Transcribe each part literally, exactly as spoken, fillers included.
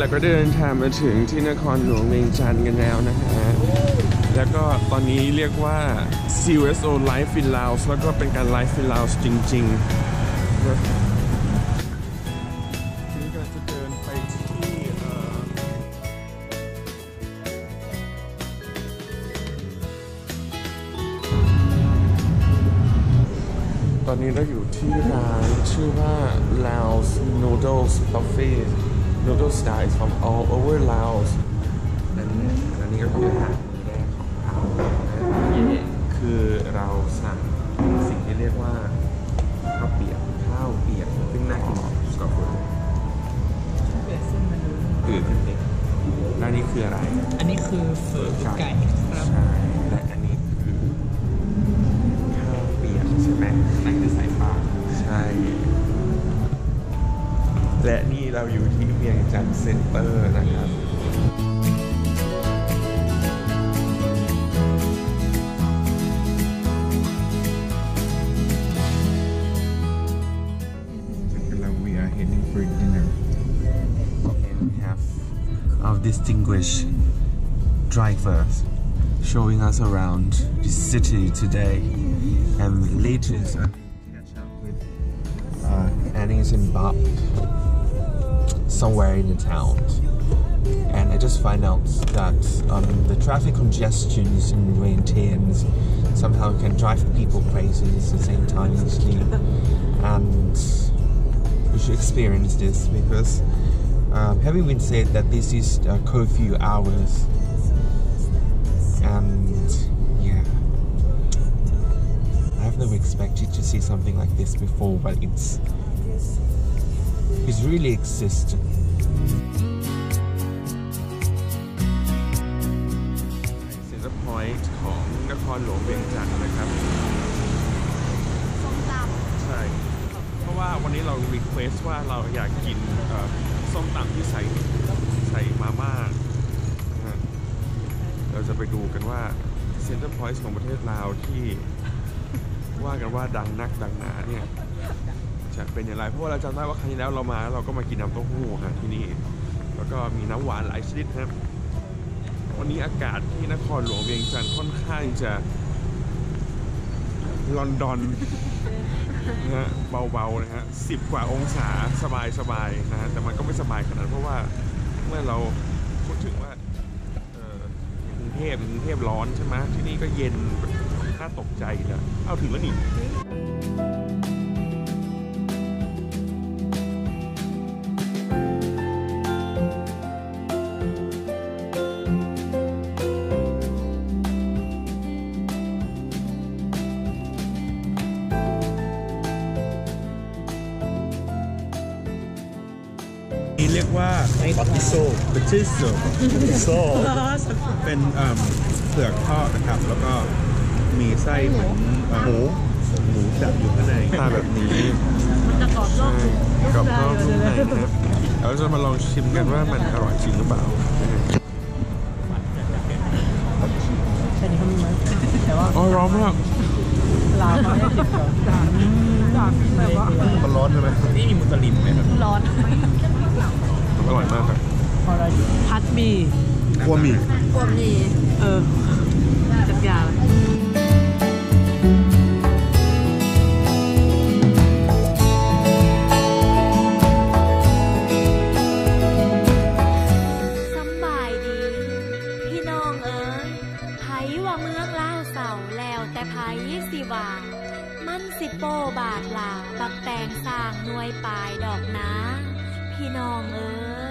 ก็เดินทางมาถึงที่นครหลวงเวียงจันทร์กันแล้วนะฮะแล้วก็ตอนนี้เรียกว่า ซี ยู เอส โอ Live in Laos แล้วก็เป็นการ Live in Laos จริงๆทีนี้ก็จะเดินไปที่ตอนนี้เราอยู่ที่ร้านชื่อว่า Laos Noodles Buffet Noodle Style from all over Laos นั่นเนี่ยอันนี้ก็คืออาหารแรกของเราคือเราสั่งสิ่งที่เรียกว่าข้าวเปียกข้าวเปียกซึ่งน่ากินก็คือคือขึ้นเด็กแล้วนี่คืออะไรอันนี้คือเฝอไก่ครับใช่และอันนี้คือข้าวเปียกใช่ไหมนั่นคือสายปลาใช่และนี่เราอยู่ที่เวียงจันทร์เซ็นเตอร์นะครับOf distinguished drivers showing us around the city today, and later I will catch up with uh, Annie's and Bob somewhere in the town, and I just find out that um, the traffic congestions in Vientiane somehow can drive people crazy at the same time actually, and we should experience this because Um, having been said that this is uh, curfew hours, and yeah, I've never expected to see something like this before, but it's it's really existent. Center point ของนครหลวงเวียงจันทร์นะครับส้มตำใช่เพราะว่าวันนี้เรา request ว่าเราอยากกินส้มตำที่ใส่ใส่มาม่านะฮะเราจะไปดูกันว่าเซ็นเตอร์พอยต์ของประเทศลาวที่ว่ากันว่าดังนักดังหนาเนี่ยจะเป็นอย่างไรเพราะว่าเราจำได้ว่าครั้งที่แล้วเรามาเราก็มากินน้ำเต้าหู้ฮะที่นี่แล้วก็มีน้ำหวานหลายชนิดครับวันนี้อากาศที่นครหลวงเวียงจันทร์ค่อนข้างจะลอนดอนนะฮะเบาๆนะฮะสิบกว่าองศาสบายๆนะฮะแต่มันก็ไม่สบายขนาดเพราะว่าเมื่อเราพูดถึงว่ากรุงเทพกรุงเทพร้อนใช่ไหมที่นี่ก็เย็นน่าตกใจนะเอาถึงแล้วนี่เรียกว่าปอติโซปอติโซโซเป็นเปลือกทอดนะครับแล้วก็มีไส้เหมือนหมูหมูดับอยู่ข้างในหน้าแบบนี้ใช่กรอบนอกนุ่มในนะครับเราจะมาลองชิมกันว่ามันอร่อยจริงหรือเปล่าอ๋อร้อนมากมันร้อนใช่ไหมนี่มีมุสลิมไหมครับร้อนอร่อยมากครับพัดบีกัวหมี่กัวหมี่เออจัดยาสบายดีพี่น้องเอ๋ยไผว่าเมืองลาวเศร้าแล้วแต่ไผสิว่ามันสิโปบาทลาบักแตงสร้างหน่วยปลายดอกนาพี่น้องเอ๋ย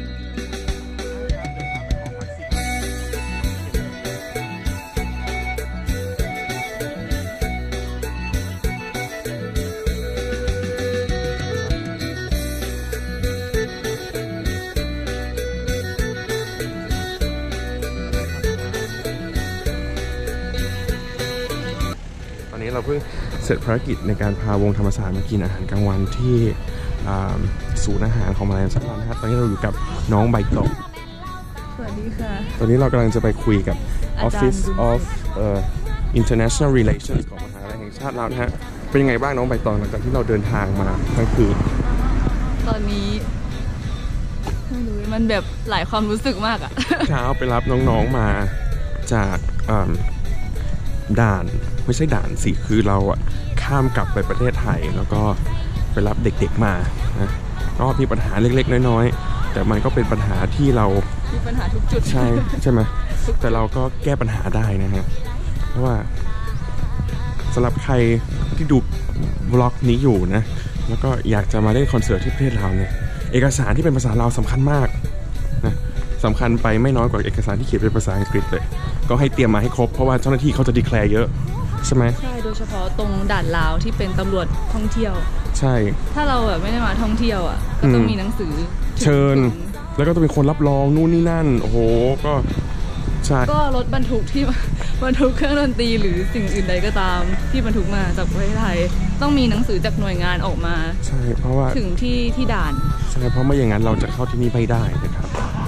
ตอนนี้เราเพิ่งเสร็จภารกิจในการพาวงธรรมศาสตร์มากินอาหารกลางวันที่ศูนย์อาหารของมาเลเซียนะครับตอนนี้เราอยู่กับน้องใบตองสวัสดีค่ะตอนนี้เรากำลังจะไปคุยกับ Office of International Relations ของมหาวิทยาลัยแห่งชาติลาวนะฮะเป็นยังไงบ้างน้องใบตองหลังจากที่เราเดินทางมาทั้งคืนตอนนี้ไม่รู้มันแบบหลายความรู้สึกมากอะเช้าไปรับน้องๆมาจากด่านไม่ใช่ด่านสิคือเราอะข้ามกลับไปประเทศไทยแล้วก็ไปรับเด็กๆมานะก็มีปัญหาเล็กๆน้อยๆแต่มันก็เป็นปัญหาที่เรามีปัญหาทุกจุดใช่ใช่ไหมแต่เราก็แก้ปัญหาได้นะฮะเพราะว่าสำหรับใครที่ดูบล็อกนี้อยู่นะแล้วก็อยากจะมาเล่นคอนเสิร์ตที่ประเทศลาวเนี่ยเอกสารที่เป็นภาษาลาวสำคัญมากนะสำคัญไปไม่น้อยกว่าเอกสารที่เขียนเป็นภาษาอังกฤษเลยก็ให้เตรียมมาให้ครบเพราะว่าเจ้าหน้าที่เขาจะดีแคลร์เยอะใช่ไหมใช่โดยเฉพาะตรงด่านลาวที่เป็นตำรวจท่องเที่ยวใช่ถ้าเราแบบไม่ได้มาท่องเที่ยวอ่ะก็ต้องมีหนังสือเชิญแล้วก็ต้องเป็นคนรับรองนู่นนี่นั่นโอ้โหก็ใช่ก็รถบรรทุกที่บรรทุกเครื่องดนตรีหรือสิ่งอื่นใดก็ตามที่บรรทุกมาจากประเทศไทยต้องมีหนังสือจากหน่วยงานออกมาใช่เพราะว่าถึงที่ที่ด่านใช่เพราะไม่อย่างนั้นเราจะเข้าที่นี่ไม่ได้นะครับ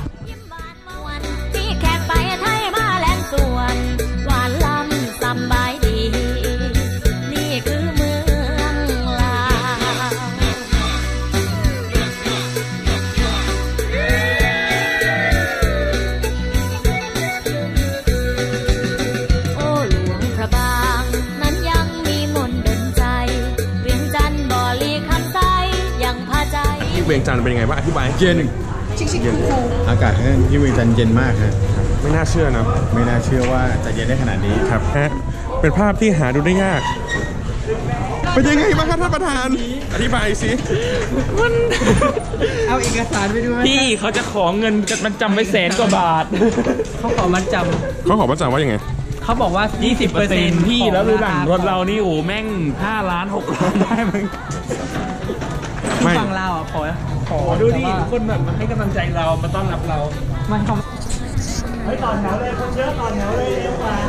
เวียงจันทร์เป็นยังไงบ้างอธิบายเย็นเย็นอากาศที่เวียงจันทร์เย็นมากครับไม่น่าเชื่อนะไม่น่าเชื่อว่าจะเย็นได้ขนาดนี้ครับฮะเป็นภาพที่หาดูได้ยากเป็นยังไงบ้างครับท่านประธานอธิบายสิมันเอาเอกสารไปดูไหมพี่เขาจะขอเงินมันจำไว้แสนกว่าบาทเขาขอมันจำเขาขอมันจำว่ายังไงเขาบอกว่า ยี่สิบเปอร์เซ็นต์ พี่แล้วดูหลังรถเรานี่โอ้แม่งห้าล้านหกล้านได้มั้งฟังเราอ่ะขอขอดูดิคนแบบมาให้กำลังใจเรามาต้อนรับเรามันทำเฮ้ยตอนแถวเลยคนเยอะตอนแถวเลยเร็วกว่า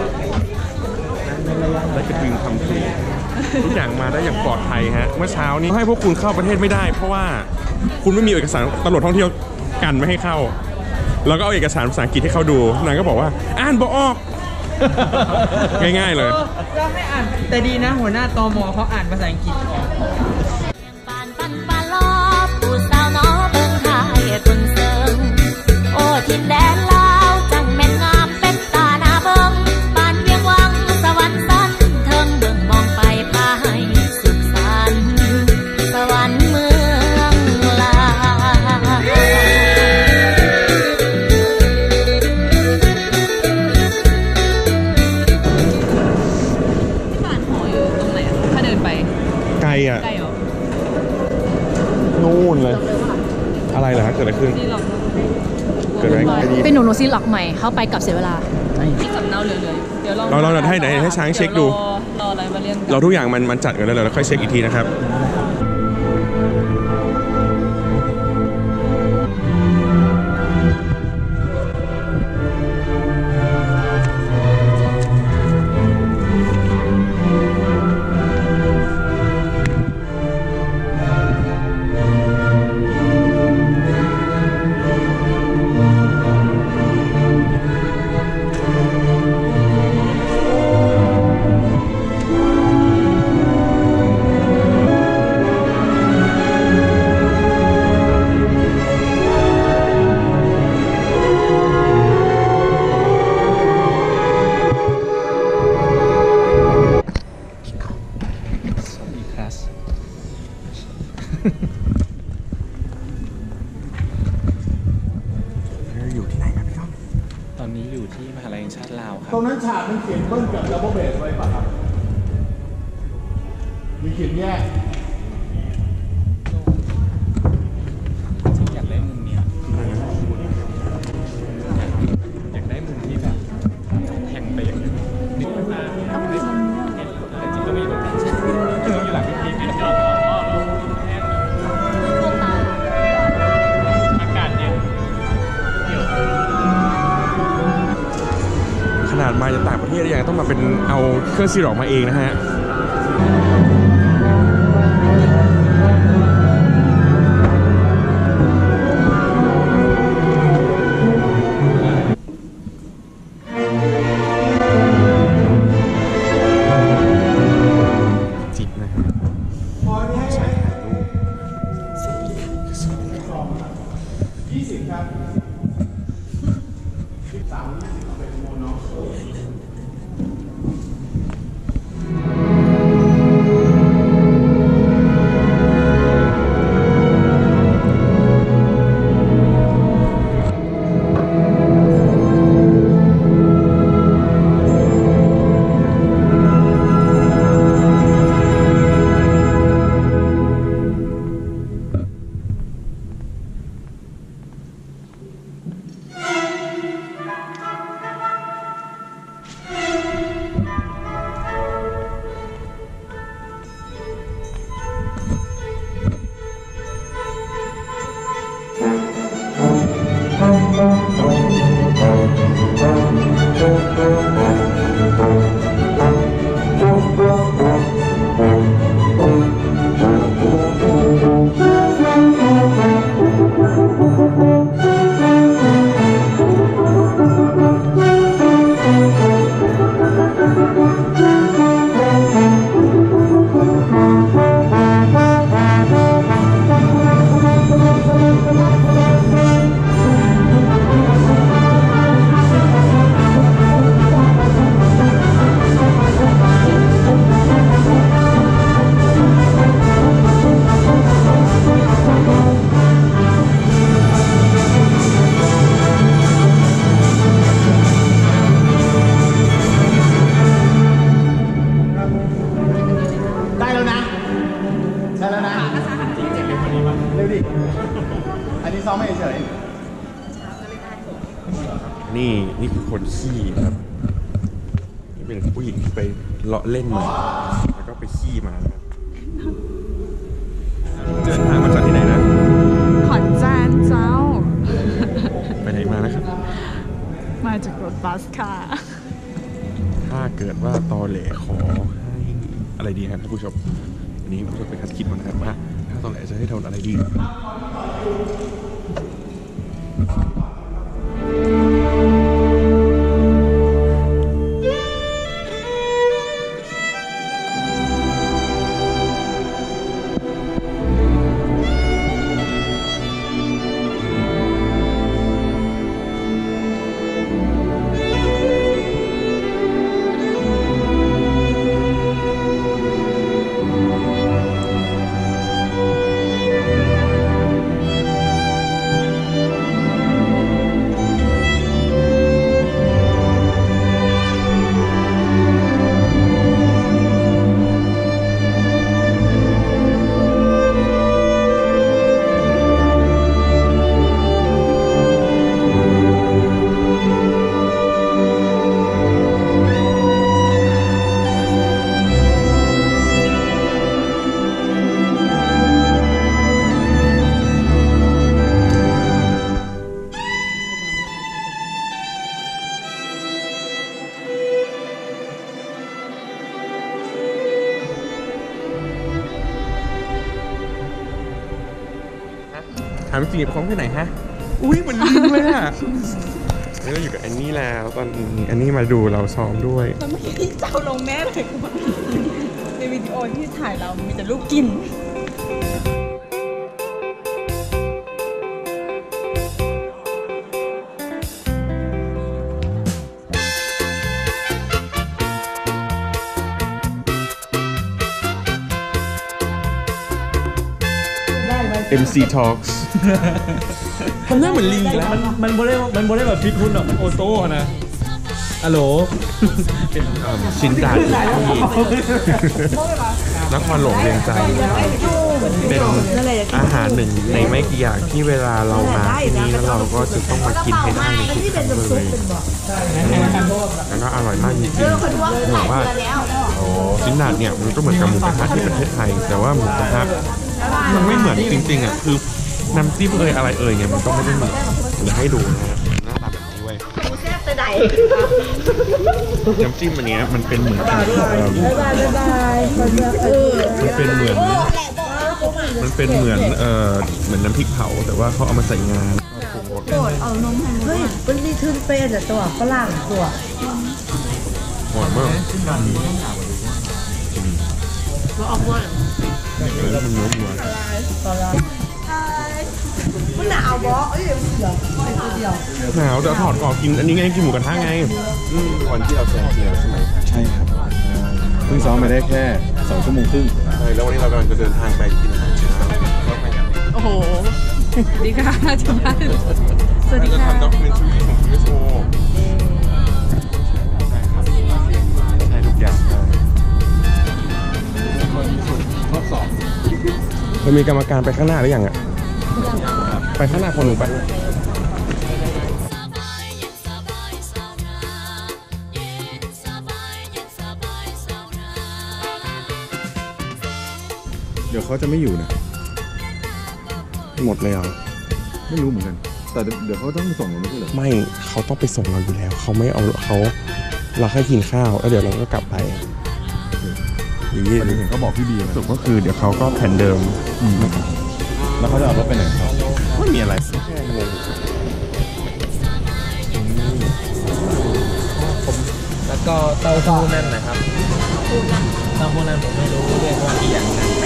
และจะดึงคำพูดทุกอย่างมาได้อย่างปลอดภัยฮะเมื่อเช้านี้ให้พวกคุณเข้าประเทศไม่ได้เพราะว่าคุณไม่มีเอกสารตำรวจท่องเที่ยวกันไม่ให้เข้าแล้วก็เอาเอกสารภาษาอังกฤษให้เขาดูนางก็บอกว่าอ่านบ่ออกง่ายๆเลยเราให้อ่านแต่ดีนะหัวหน้าตมเขาอ่านภาษาอังกฤษออกทินแดนลาวจังแม่นงามเป็นตาหน้าเบิ่งบ้านเวียงวังสวรรค์สันเทิงเบิ่งมองไปพาให้สุขสันต์สวรรค์เมืองลาวบ้านหออยู่ตรงไหนอะถ้าเดินไปไกลอ่ะไกลเหรอนู่นเลยอะไรเหรอเกิดอะไรขึ้นเป็นหนูโนซีล็อกใหม่เข้าไปกับเสียเวลาที่สำเนาเหลือๆเดี๋ยวเราเราเราให้ไหนให้ช้างเช็คดูรออะไรมาเรียนเราทุกอย่างมันมันจัดกันแล้วเราค่อยเช็คอีกทีนะครับอยู่ที่ไหนครับพี่ก้องตอนนี้อยู่ที่มหาลัยแห่งชาติลาวครับตรงนั้นฉากมันเขียนเบิ้ลกับดับเบิลเบสไว้ป่ะครับมีเขียนแยกอยากได้มุมนี้อยากได้มุมที่แบบแข่งไปอย่างนี้นิดมากแต่จริงก็ไม่แบบนั้นอยู่หลังพิธีเป็นจอดขนาดมาจากต่างประเทศยังต้องมาเป็นเอาเครื่องซีร็อกมาเองนะฮะจิบนะฮะใช่ถ่ายรูปยี่สิบครับนี่นี่คือคนขี้ครับนี่เป็นผู้หญิงที่ไปเลาะเล่นมาแล้วก็ไปขี้มาครับเดินทางมาจากที่ไหนนะขอนแก่นเจ้าไปไหนมานะครับมาจากรถบัสค่ะถ้าเกิดว่าตอแหลขอให้อะไรดีครับท่านผู้ชมอันนี้ผู้ชมไปคัดคิดมานะครับว่าถ้าตอแหลจะให้ทำอะไรดีถามจริงๆพร้อมที่ไหนฮะอุ้ยเหมือนลิงเลยอ่ะนี่เราอยู่กับแอนนี่แล้วตอนนี้แอนนี่มาดูเราซ้อมด้วยตอนเมื่อกี้ที่เจ้าลงแน่เลยในวิดีโอที่ถ่ายเรามีแต่รูปกินเอ็ม ซี Talks ทำหน้าเหมือนลิงแล้วมันมันโบได้มันโบได้แบบฟิตหุ่นหรอกมันโอโต้นะฮัลโหลชินดาที่นครหลวงเวียงจันทร์เป็นอาหารหนึ่งในไม่กี่อย่างที่เวลาเรามาที่นี่แล้วเราก็จะต้องมากินให้ได้ในทุกครั้งเลยแล้วก็อร่อยมากจริงๆบอกว่าชินดาเนี่ยมันก็เหมือนกับหมูกระทะที่ประเทศไทยแต่ว่าหมูกระทะมันไม่เหมือนจริงๆอ่ะคือน้ำจิ้มเอ่ยอะไรเอ่ยเนี่ยมันก็ไม่ได้เหมือนเดี๋ยวให้ดูนะหน้าตาแบบนี้เว้ยน้ำจิ้มอันนี้มันเป็นเหมือนกับมันเป็นเหมือนมันเป็นเหมือนเอ่อเหมือนน้ำพริกเผาแต่ว่าเขาเอามาใส่งานเอานมเฮ้ยมันมีทึนเป็นแต่ตัวฝรั่งตัวหอมมากเราเอาไว้แล้วมันเนื้อวัวมันหนาวบอเอ้ยเดี๋ยวปล่อยตัวเดียวหนาวจะถอดก่อนกินอันนี้ไงกินหมูกระทะไงวันที่เราแข่งเชียร์ใช่ไหมใช่ครับเพิ่งซ้อมไปได้แค่สองชั่วโมงครึ่งใช่แล้ววันนี้เรากำลังจะเดินทางไปกินอาหารเช้าโอ้โหดีค่ะจุฬาสวัสดีค่ะจะทำด็อกคิวเมนทรีของทีโซใช่ทุกอย่างทดสอบเรามีกรรมการไปข้างหน้าหรือยังอ่ะไปข้างหน้าคนหนึ่งไปเดี๋ยวเขาจะไม่อยู่นะหมดเลยเหรอไม่รู้เหมือนกันแต่เดี๋ยวเขาต้องส่งเราไม่ใช่เหรอไม่เขาต้องไปส่งเราอยู่แล้วเขาไม่เอาเขาเราแค่กินข้าวแล้วเดี๋ยวเราก็กลับไปอย่างนี้เห็นเขาบอกพี่บีสุดก็คือเดี๋ยวเขาก็แผนเดิมแล้วเขาจะเอารถไปไหนเขาไม่มีอะไรแล้วก็เต้าหู้นั่นนะครับเต้าหู้นั่นผมไม่รู้เรียกว่าอีหยังนะ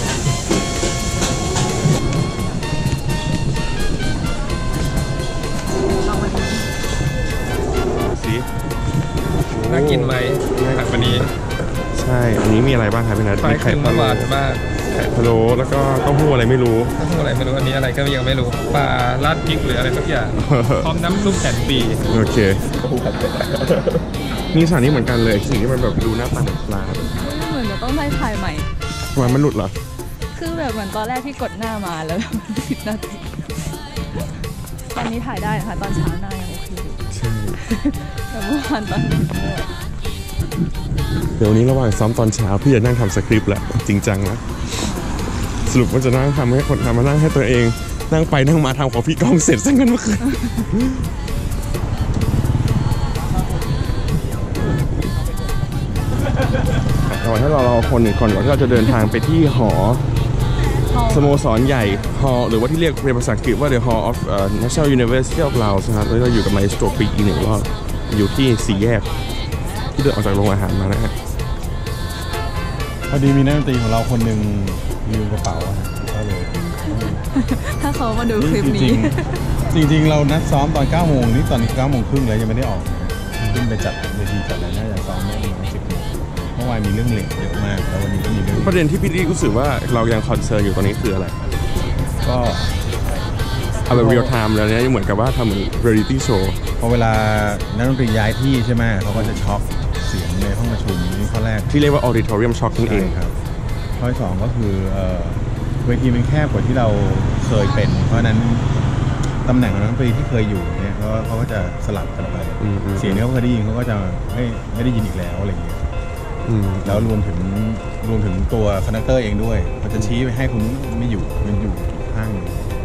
สิน่ากินไหมครับวันนี้ใช่อันนี้มีอะไรบ้างครับพี่นัทมีไข่พะโล้บ้างไข่พะโล้แล้วก็เต้าหู้อะไรไม่รู้เต้าหู้อะไรไม่รู้อันนี้อะไรก็ยังไม่รู้ปลาราดพริกหรืออะไรสักอย่างพร้อมน้ำซุปแสนปีโอเคนี่สถานนี้เหมือนกันเลยสิ่งที่มันแบบดูหน้าตาเหมือนปลาเหมือนจะต้องได้ถ่ายใหม่ทำไมมันหลุดเหรอคือแบบเหมือนตอนแรกที่กดหน้ามาแล้วมันผิดหน้าติตอนนี้ถ่ายได้ค่ะตอนเช้าหน้ายังโอเคอยู่ใช่แต่เมื่อวานตอนนี้เดี๋ยวนี้ระหว่างซ้อมตอนเช้าพี่จะนั่งทำสคริปต์แหละจริงจังนะสรุปว่าจะนั่งทำให้คนทำมานั่งให้ตัวเองนั่งไปนั่งมาทำของพี่ก้องเสร็จซะงั้นเมื่อคืนแต่ว่าถ้าเราเราคนหนึ่งคนก่อนที่เราจะเดินทางไปที่หอสโมสรใหญ่ฮอหรือว่าที่เรียกเป็นภาษาอังกฤษว่า The Hall of National University of Laos นะครับแล้วเราอยู่กับไมสโตรปีอีกหนึ่งรอบอยู่ที่สี่แยกที่เดินออกจากโรงอาหารมานะฮะพอดีมีนักดนตรีของเราคนหนึ่งลืมกระเป๋าก็เลยถ้าเขามาดูคลิปนี้จริงจริงเรานัดซ้อมตอนเก้าโมงนี่ตอนนี้เก้าโมงครึ่งแล้วยังไม่ได้ออกขึ้นไปจัดเวทีจัดอะไรน่าจะซ้อมไม่ถึงสิบโมงเมื่อวานมีเรื่องเหล็กเยอะมากแล้ววันนี้ก็มีเรื่องประเด็นที่พี่ดีรู้สึกว่าเรายังคอนเซิร์นอยู่ตอนนี้คืออะไรก็เอาแบบเรียลไทม์แล้วเนี่ยเหมือนกับว่าทำเหมือนเรียลิตี้โชว์พอเวลานักดนตรีย้ายที่ใช่ไหมเขาก็จะช็อคเสียงในห้องประชุมนี่ข้อแรกที่เรียกว่า auditorium shock นั่นเองครับข้อที่สองก็คือเวทีมันแคบกว่าที่เราเคยเป็นเพราะนั้นตำแหน่งของนักดนตรีที่เคยอยู่เนี่ยเขาเขาก็จะสลับกันไปเสียงที่เขาเคยได้ยินเขาก็จะไม่ไม่ได้ยินอีกแล้วอะไรอย่างเงี้ยแล้วรวมถึงรวมถึงตัวคอนดักเตอร์เองด้วยเขาจะชี้ไปให้คุณไม่อยู่มันอยู่ข้าง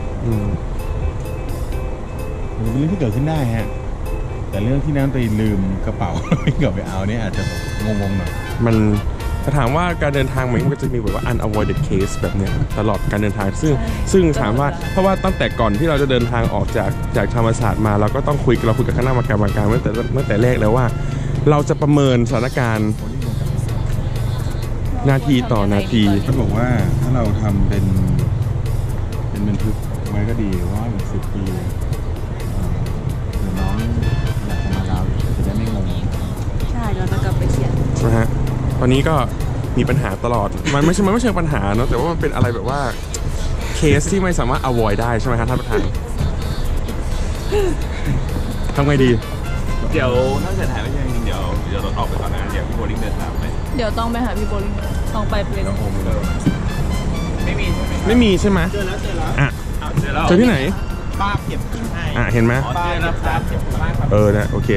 เป็นเรื่องที่เกิดขึ้นได้ฮะแต่เรื่องที่นักดนตรีลืมกระเป๋าไม่เกิดไปเอาเนี่ยอาจจะงงๆหน่อยมันถ้าถามว่าการเดินทางมันก็จะมีแบบว่า unavoided case แบบเนี้ยตลอดการเดินทางซึ่งซึ่งถามว่าเพราะว่าตั้งแต่ก่อนที่เราจะเดินทางออกจากจากธรรมศาสตร์มาเราก็ต้องคุยเราคุยกับคณะกรรมการการตั้งแต่ตั้งแต่แรกแล้วว่าเราจะประเมินสถานการณ์นาทีต่อนาทีเขาบอกว่าถ้าเราทำเป็นเป็นบันทึกไว้ก็ดีว่าอีกสิบปีน้องอยากมาเราจะได้ไม่งงใช่เราจะกลับไปเขียนนะฮะตอนนี้ก็มีปัญหาตลอดมันไม่ใช่มันไม่ใช่ปัญหาเนาะแต่ว่ามันเป็นอะไรแบบว่าเคสที่ไม่สามารถ avoid ได้ใช่ไหมครับท่านประธานทำไงดีเดี๋ยวถ้าเกิดถ่ายไม่ใช่จริงเดี๋ยวเดี๋ยวเราออกไปก่อนนะเดี๋ยวพี่โบลิ่งเดินทางไปเดี๋ยวต้องไปหาพี่โบลิ่งต้องไปเป็นไม่มีไม่มีใช่ไหมเจอแล้วเจอแล้วอ่ะเจอที่ไหนป้าเก็บให้อ่ะเห็นไหมป้ารับป้าเก็บให้เออนะโอเค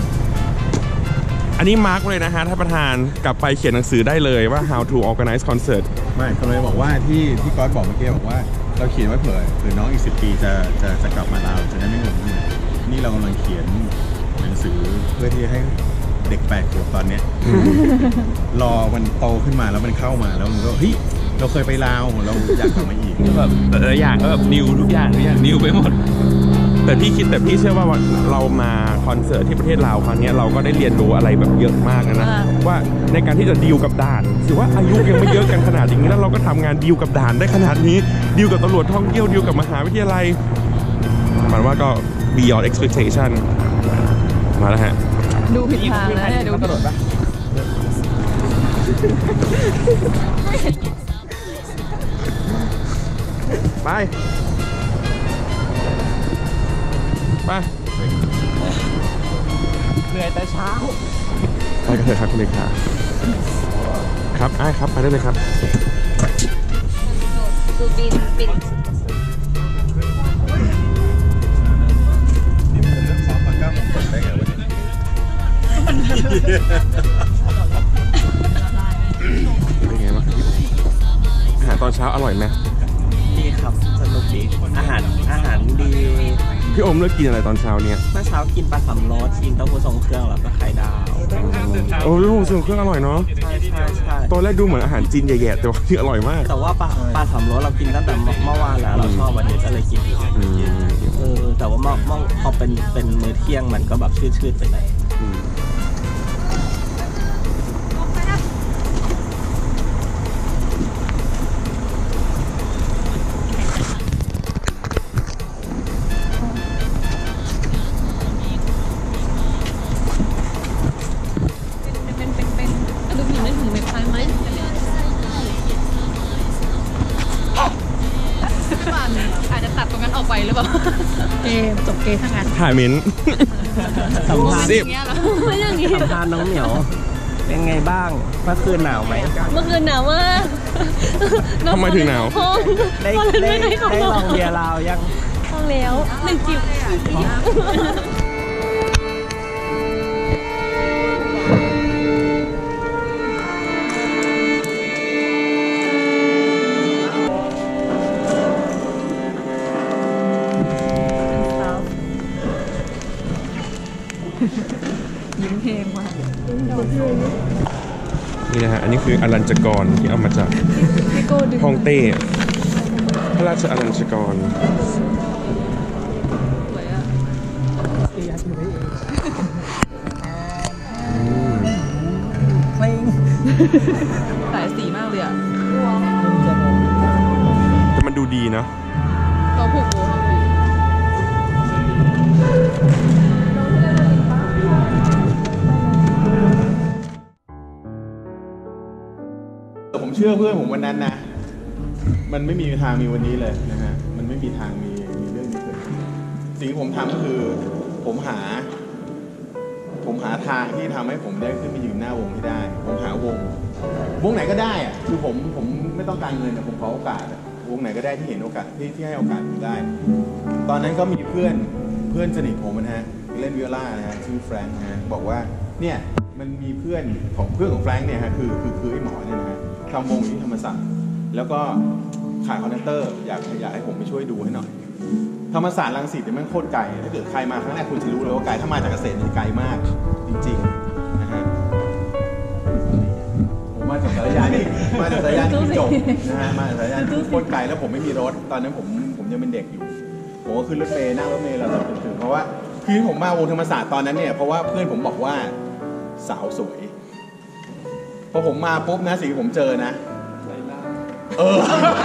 อันนี้มาร์กเลยนะฮะท่านประธานกลับไปเขียนหนังสือได้เลยว่า how to organize concert ไม่เขาเลยบอกว่าที่ที่ก๊อตบอกเมื่อกี้บอกว่าเราเขียนไว้เผื่อเผื่อน้องอีกสิบปีจะจะจะกลับมาเราจะได้ไม่งงนี่เรากำลังเขียนหนังสือเพื่อที่ให้เด็กแปดขวบตอนเนี้ยรอมันโตขึ้นมาแล้วมันเข้ามาแล้วมันก็เฮ้ยเราเคยไปลาวเราอยากกลับมาอีกแบบแต่ละอย่างก็แบบนิวทุกอย่างทุกอย่างนิวไปหมดแต่แต่พี่คิดแต่พี่เชื่อว่าเรามาคอนเสิร์ตที่ประเทศลาวครั้งนี้เราก็ได้เรียนรู้อะไรแบบเยอะมากนะว่าในการที่จะดีลกับด่านถือว่าอายุยังไม่เยอะกันขนาดอย่างนี้แล้วเราก็ทำงานดีลกับด่านได้ขนาดนี้ดีลกับตำรวจท่องเที่ยวดีลกับมหาวิทยาลัยหมายว่าก็ beyond expectation มาแล้วฮะดูผิดทางแล้วเนี่ยดูกระโดดปะไปไปเหนื่อยแต่เช้าไปกันเถอะครับคุณเลขาครับไอ้ครับไปได้เลยครับดูบินบินเป็นไงบ้างพี่อาหารตอนเช้าอร่อยไหมดีครับสนุกดีอาหารอาหารดีพี่อมเลือกกินอะไรตอนเช้าเนี่ยเมื่อเช้ากินปลาสำรสกินเต้าหู้ทรงเครื่องแล้วก็ไข่ดาวโอ้ลูกทรงเครื่องอร่อยเนาะใช่ใช่ใช่ตอนแรกดูเหมือนอาหารจีนแย่ๆแต่ว่าที่อร่อยมากแต่ว่าปลาปลาสำรสเรากินตั้งแต่เมื่อวานแล้วเราชอบวันนี้ก็เลยกินเออแต่ว่าเมื่อพอเป็นเป็นมื้อเที่ยงมันก็แบบชืดๆไปหน่อยอาจจะตัดตรงนั้นออกไปหรือเปล่าเกมจบเกมทั้งนั้นถ่ายมิ้นสัมภาษณ์สิบไม่อย่างนี้สัมภาษณ์น้องเหมียวเป็นไงบ้างเมื่อคืนหนาวไหมเมื่อคืนหนาวมากทำไมถึงหนาวได้ได้ได้ลองเบียร์ลาวยังลองแล้วหนึ่งจิบยิ้มเพลงมากนี่นะฮะอันนี้คืออรัญจกรที่เอามาจากฮ่องเต้พระราชอรัญจกรเพลงสายสีมากเลยอ่ะแต่มันดูดีเนาะตัวผูกโบผมเชื่อเพื่อนผมวันนั้นนะมันไม่มีทางมีวันนี้เลยนะฮะมันไม่มีทางมีมีเรื่องนี้เกิดขึ้นสิ่งที่ผมทำก็คือผมหาผมหาทางที่ทำให้ผมได้ขึ้นมายืนหน้าวงให้ได้ผมหาวงวงไหนก็ได้อะคือผมผมไม่ต้องการเงินแต่ผมขอโอกาสวงไหนก็ได้ที่เห็นโอกาสที่ที่ให้โอกาสผมได้ตอนนั้นก็มีเพื่อนเพื่อนสนิทผมนะฮะเล่นวิโอลานะฮะชื่อแฟรงค์นะฮะบอกว่าเนี่ยมันมีเพื่อนของเพื่อนของแฟรงค์เนี่ยฮะคือคือคือไอ้หมอเนี่ยนะฮะทำวงอยู่ที่ธรรมศาสตร์แล้วก็ขาดคอนดักเตอร์อยากอยากให้ผมไปช่วยดูให้หน่อยธรรมศาสตร์รังสิตเนี่ยมันโคตรไกลถ้าเกิดใครมาครั้งแรกคุณจะรู้เลยว่าไกลถ้ามาจากเกษตรนี่ไกลมากจริงๆนะฮะผมมาจากสายยานนี่มาจากสายยานที่จบนะฮะมาจากสายยานที่โคตรไกลแล้วผมไม่มีรถตอนนั้นผมผมยังเป็นเด็กอยู่ผมก็ขึ้นรถเมล์นั่งรถเมล์เราจะถึงเพราะว่าคือผมมาวงธรรมศาสตร์ตอนนั้นเนี่ยเพราะว่าเพื่อนผมบอกว่าสาวสวยพอผมมาปุ๊บนะสิ่งที่ผมเจอนะเออ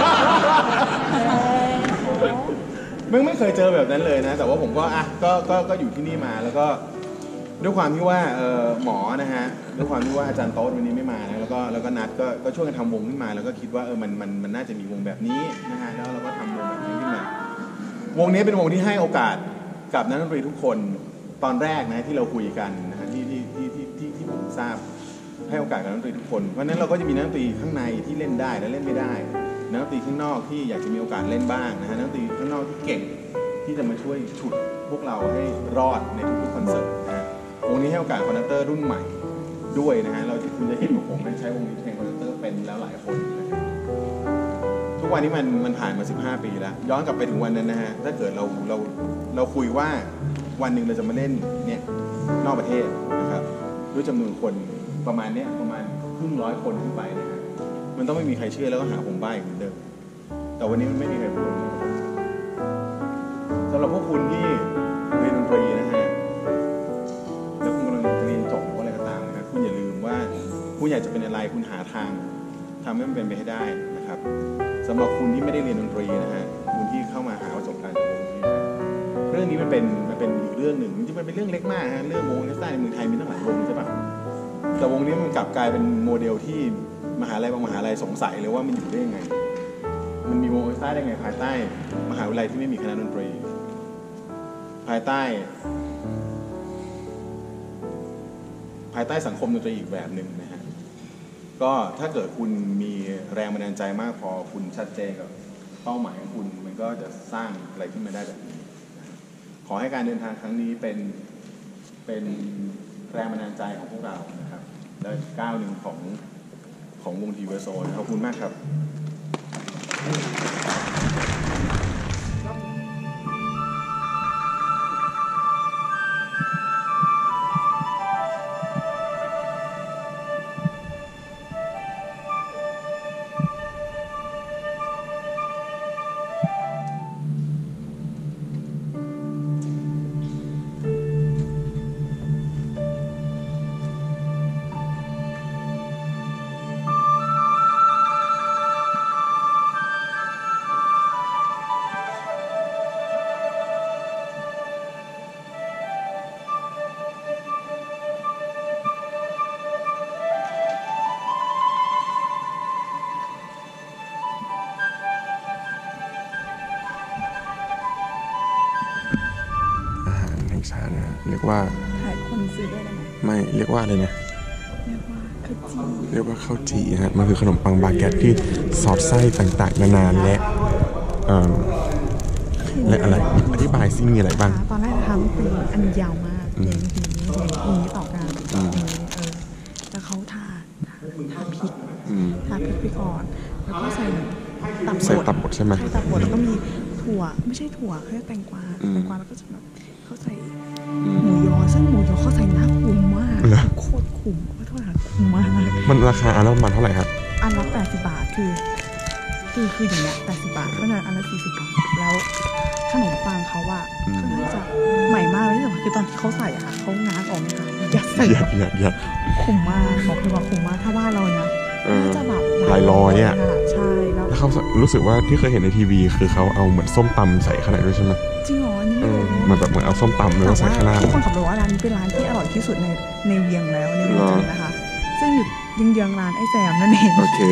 มึงไม่เคยเจอแบบนั้นเลยนะแต่ว่าผมก็อ่ะก็ก็ก็อยู่ที่นี่มาแล้วก็ด้วยความที่ว่าเออหมอนะฮะด้วยความที่ว่าอาจารย์โต๊ดวันนี้ไม่มานะแล้วก็แล้วก็นัดก็ก็ช่วยกันทำวงขึ้นมาแล้วก็คิดว่าเออมันมันมันน่าจะมีวงแบบนี้นะฮะแล้วเราก็ทำวงแบบนี้ขึ้นมาวงนี้เป็นวงที่ให้โอกาสกับนักดนตรีทุกคนตอนแรกนะที่เราคุยกันนะฮะที่ที่ที่ที่ที่ผมทราบให้โอกาสกับนักดนตรีทุกคนเพราะฉะนั้นเราก็จะมีนักดนตรีข้างในที่เล่นได้และเล่นไม่ได้นักดนตรีข้างนอกที่อยากจะมีโอกาสเล่นบ้างนะฮะนักดนตรีข้างนอกที่เก่งที่จะมาช่วยฉุดพวกเราให้รอดในทุกๆคอนเสิร์ตนะฮะวงนี้ให้โอกาสคอนดักเตอร์รุ่นใหม่ด้วยนะฮะเราคุณจะเห็นว่าผมใช้วงนี้เพลงคอนดักเตอร์เป็นแล้วหลายคนนะครับทุกวันนี้มันมันผ่านมาสิบห้าปีแล้วย้อนกลับไปถึงวันนั้นนะฮะถ้าเกิดเราเราเราคุยว่าวันหนึ่งเราจะมาเล่นเนี่ยนอกประเทศนะครับด้วยจำนวนคนประมาณเนี้ยประมาณครึ่งร้อยคนขึ้นไปนะฮะมันต้องไม่มีใครเชื่อแล้วก็หาผมบ้าเหมือนเดิมแต่วันนี้มันไม่มีใครพูดสำหรับพวกคุณที่เรียนดนตรีนะฮะแล้วคุณกำลังเรียนจบหรือว่าอะไรก็ตามนะครับคุณอย่าลืมว่าคุณอยากจะเป็นอะไรคุณหาทางทำให้มันเป็นไปให้ได้นะครับสำหรับคุณที่ไม่ได้เรียนดนตรีนะฮะคุณที่เข้ามาหาประสบการณ์จากวงนี้นะเรื่องนี้มันเป็นมันเป็นอีกเรื่องหนึ่งจริงๆมันเป็นเรื่องเล็กมากฮะเรื่องวงออร์เคสตราในเมืองไทยมีตั้งหลายวงใช่ปะแต่วงนี้มันกลับกลายเป็นโมเดลที่มหาลัยบางมหาลัยสงสัยเลยว่ามันอยู่ได้ยังไงมันมีวงออร์เคสตราได้ไงภายใต้มหาวิทยาลัยที่ไม่มีคณะดนตรีภายใต้ภายใต้สังคมดนตรีอีกแบบหนึ่งนะฮะก็ถ้าเกิดคุณมีแรงบันดาลใจมากพอคุณชัดเจนกับเป้าหมายของคุณมันก็จะสร้างอะไรขึ้นมาได้แบบนี้นะขอให้การเดินทางครั้งนี้เป็นเป็นแรงบันดาลใจของพวกเรานะครับและก้าวหนึ่งของของวงทีเวโซขอบคุณมากครับเรียกว่าถ่ายคนซื้อได้ไหมไม่เรียกว่าอะไรนะเรียกว่าข้าวจีเรียกว่าข้าวจีฮะมันคือขนมปังบาเกตที่สอดไส้ต่างๆนานาและและอะไรอธิบายซิมีอะไรบ้างตอนแรกทำเป็นอันยาวมากเรียงทีนี้เรียงทีนี้ต่อกันเออแล้วเขาทาทาพริกทาพริกไปก่อนแล้วก็ใส่ตับบดใส่ตับบดใช่ไหมใส่ตับบดแล้วก็มีถั่วไม่ใช่ถั่วแค่แตงกวาแตงกวาแล้วก็จะแบบเขาใส่หมูยอซึ่งหมูยอเขาใส่หน้าคุ้มมากโคตรคุ้มขอโทษค่ะคุ้มมากมันราคาอันละประมาณเท่าไหร่ครับอันละแปดสิบบาทคือคือคืออย่างเงี้ยแปดสิบบาทก็จะอันละสี่สิบบาทแล้วขนมปังเขาอะค่อนข้างจะใหม่มากเลยแต่ว่าคือตอนที่เขาใส่อะค่ะเขาง้างออกไม่ทันยัดใส่ยัดยัดยัดคุ้มมากบอกเลยว่าคุ้มมากถ้าว่าเราเนี่ยน่าจะแบบหลายร้อยอ่ะใช่แล้วเขารู้สึกว่าที่เคยเห็นในทีวีคือเขาเอาเหมือนส้มตำใส่ข้างในด้วยใช่ไหมจริงเหรอนี่ไม่รู้มันแบบเหมือนเอาส้มตำเลยใส่ข้างหน้าทุกคนขับรถว่าร้านนี้เป็นร้านที่อร่อยที่สุดในในเวียงแล้วในเวียงจันทร์นะคะซึ่งอยู่ยังเยื้องร้านไอ้แซมนั่นเองโอเค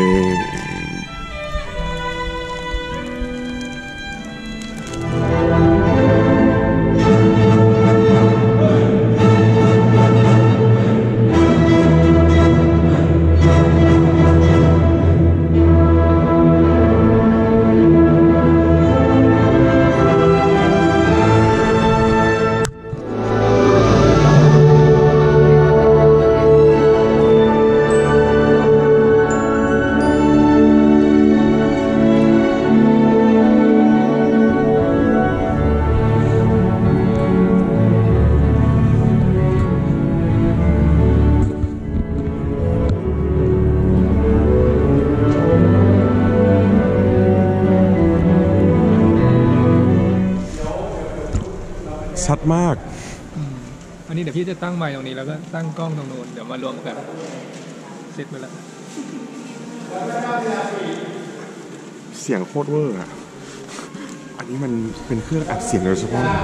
ชัดมากอันนี้เดี๋ยวพี่จะตั้งไมค์ตรงนี้แล้วก็ตั้งกล้องตรงโน้นเดี๋ยวมารวมกันเสร็จไปแล้วเสียงโคตรเวอร์อ่ะอันนี้มันเป็นเครื่องอัดเสียงโดยเฉพาะ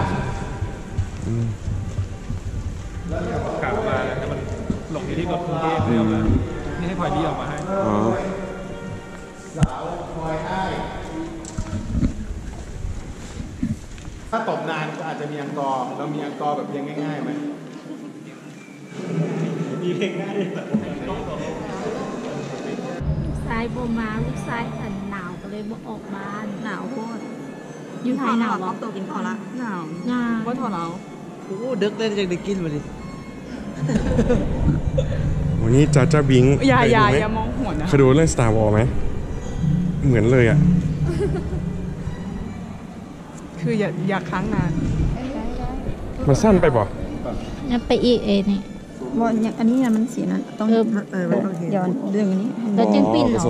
กลับมาแล้วมันหลงที่ที่รถกรุงเทพเร็วแล้วนี่ให้พลอยบี้ออกมาให้อ๋อถ้าตบนานก็อาจจะมีอังกอร์เรามีอังกอร์แบบเพียงง่ายๆไหมมีเพลงง่ายด้วยลูกชายบ่มาลูกชายอันหนาวก็เลยบ่ออกบ้านหนาวโคตรอยู่ไทยหนาวก็ตัวกินพอละหนาวงาก็ถอดเราโอ้ดึกเลยจะได้กินมาดิวันนี้จ้าจ้าบิงอย่าอย่าอย่ามองหัวนะเคยดูเรื่อง Star Wars ไหมเหมือนเลยอ่ะคืออย่าอย่าค้างนานมันสั้นไปป่ะงั้นไปอีกเอนี่ว่าอันนี้มันสีนั้นต้องเออเออย้อนเรื่องนี้แล้วจึงปิ้นเหรอ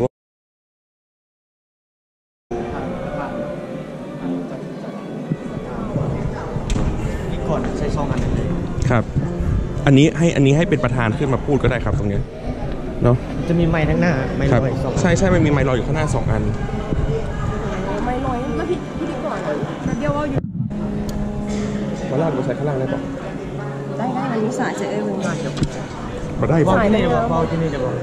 นี่ก่อนครับอันนี้ให้อันนี้ให้เป็นประธานขึ้นมาพูดก็ได้ครับตรงนี้เนาะจะมีไม้ทั้งหน้าไม้ลอยสองใช่ใช่มันมีไม้ลอยอยู่ข้างหน้าสองอันไม้ลอยแล้วพี่พี่ดีก่อนแต่เดียวว่าอยู่มาลากมาใส่ข้างล่างได้ปะได้ได้มันมีสายเจอเออมาได้ปะที่นี่จะบอกเบาที่นี่จะบอก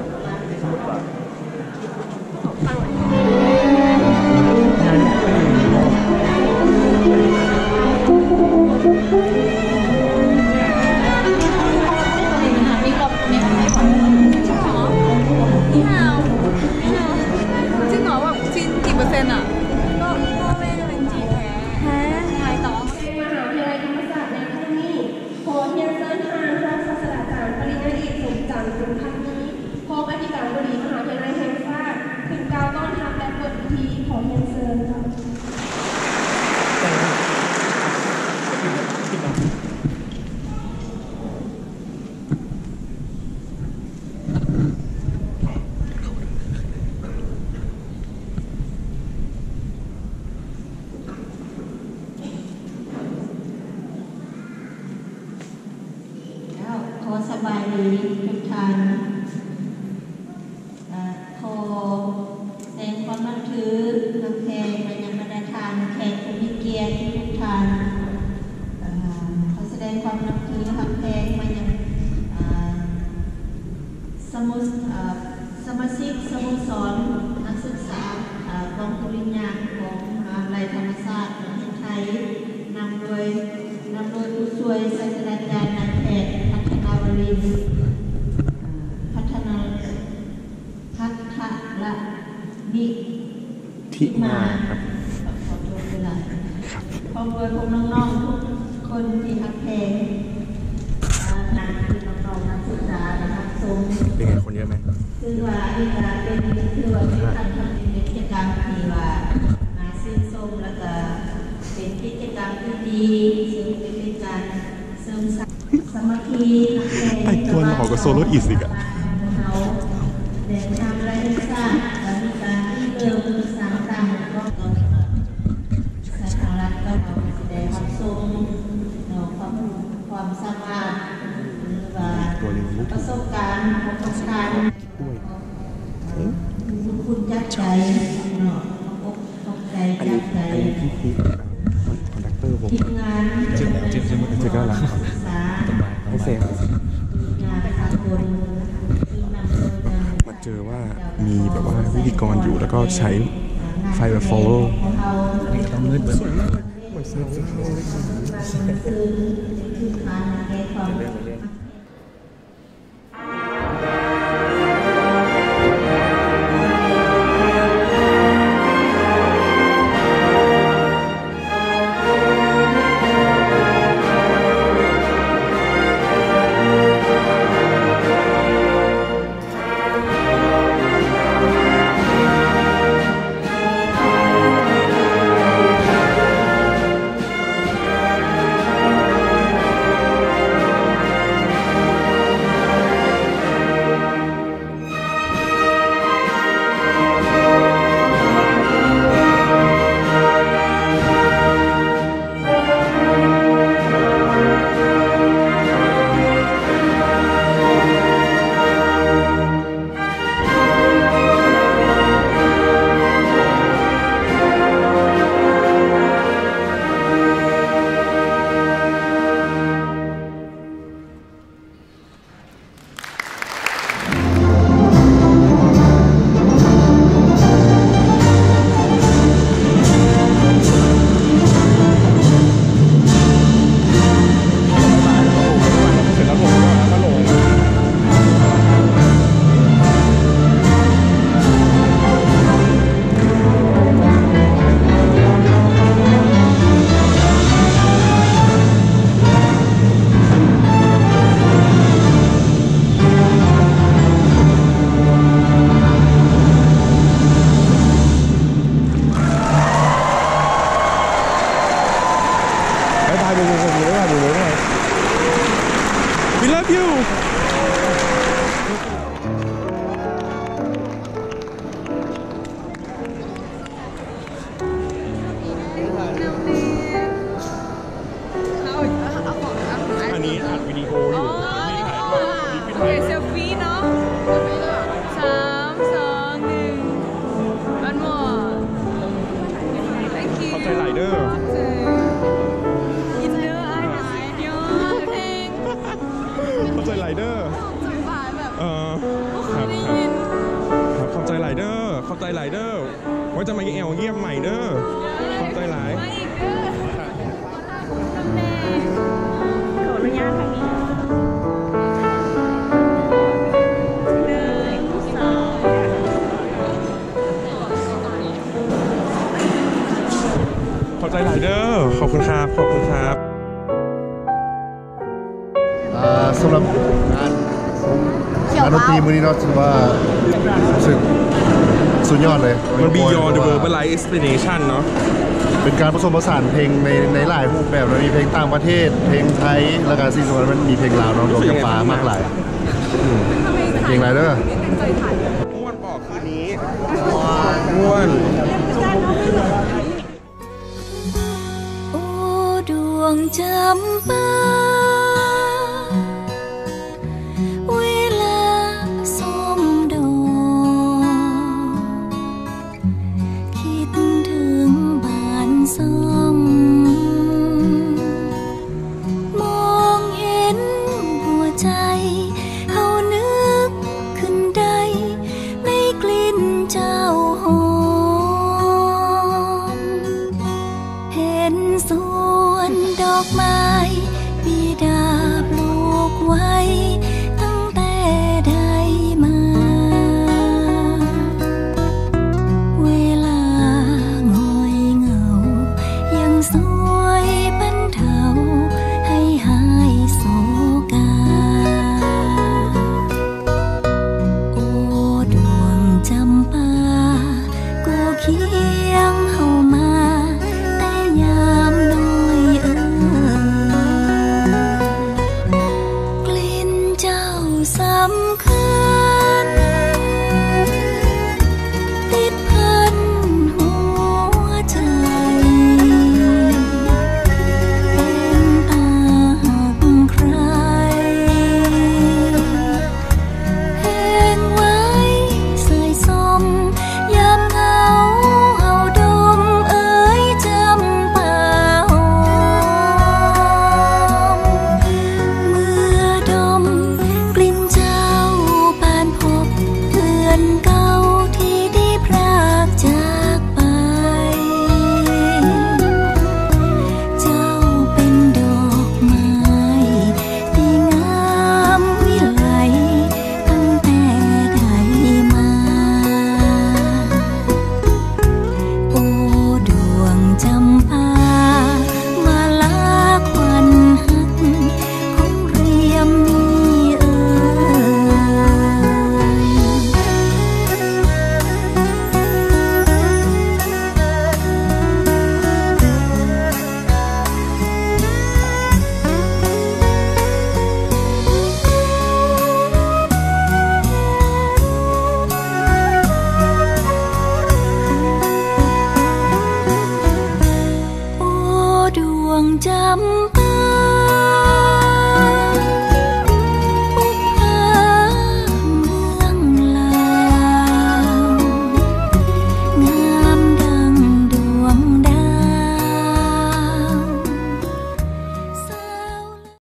สบายดีทุกท่านขอแสดงความนับถือนับแขกมายังบรรดาทานแขกผู้มีเกียรติทุกท่านขอแสดงความนับถือนับแขกมายังสมุสสมาชิกสโมสรนักศึกษากองปริญญาของมหาวิทยาลัยธรรมศาสตร์ประเทศไทยนำโดยนำโดยผู้ช่วยศาสตราจารย์นายแพทย์พัฒนาวรินทร์พัฒนาพัฒละนิทิมาครับขอโทษเวลาพร้อมด้วยพวกน้องๆทุกคนที่ทักแทนนักที่น้องๆนักศึกษานักสมเป็นไงคนเยอะไหมซึ่งว่าที่จะเป็นคือว่าที่ทำทำเป็นกิจกรรมที่ว่ามาชื่นชมแล้วก็เป็นกิจกรรมที่ดีซึ่งเป็นการเสริมสร้างสามัคคีแต่ตัวหล่อกว่าโซโล่อีสิกอะเขาเดินทางและสร้างและมีการที่เริ่มสร้างตามก็ต้องสถานรัฐก็ต้องแสดงความทรงความความสามารถหรือว่าประสบการณ์ประสบการณ์คุณจัดใจเนาะตกใจจัดใจทีมงานจิตจิตจิตก็รักไม่เซฟมาเจอว่ามีแบบว่าวิธีกรอยู่แล้วก็ใช้ไฟแบบ follow ต้องมืดเบิร์ดเคเซลฟี่เนาะสามสองหนึ่งวันหมด thank you เข้าใจไหลเด้ออินเนอร์ไอเดอะสุดยอดเพลงเข้าใจไหลเด้อเออครับครับเข้าใจไหลเด้อเข้าใจไหลเด้อว่าจะมาแอลเยี่ยมใหม่เด้อเข้าใจไหลมาอีกเด้อขออนุญาตทางนี้ขอบใจหลายเด้อขอบคุณครับขอบคุณครับสำหรับงานงานดนตรีมื้อนี้เนาะถือว่ารู้สึกสุดยอดเลยมัน beyond the verbal explanation เนาะเป็นการผสมผสานเพลงในในหลายรูปแบบมีเพลงต่างประเทศเพลงไทยแล้วก็สิ่งสำคัญมันมีเพลงลาวเนาะรวมกับฟ้ามากหลายเพลงอะไรเด้อม้วนบอกคืนนี้ม้วนโอ้ดวงจำปาเวลาส้มดอกคิดถึงบ้านซ่องมองเห็นหัวใจเฮานึกขึ้นได้ในกลิ่นเจ้าหอมเห็นสวนดอกไม้บิดาปลูกไว้ตั้งแต่ได้มาเวลาหงอยเหงายังสวยบรรเทาให้หายโศกาโอ้ดวงจำปากูเคียงเฮามาแต่ยามน้อยเอ่ยกลิ่นเจ้าสำคัญติด